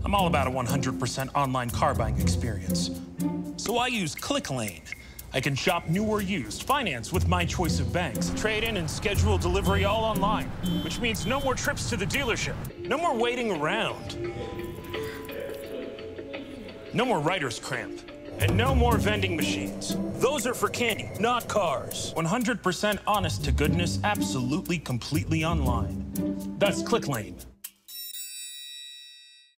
I'm all about a 100% online car buying experience. So I use ClickLane. I can shop new or used, finance with my choice of banks, trade in and schedule delivery all online, which means no more trips to the dealership, no more waiting around, no more writer's cramp, and no more vending machines. Those are for candy, not cars. 100% honest to goodness, absolutely, completely online. That's ClickLane.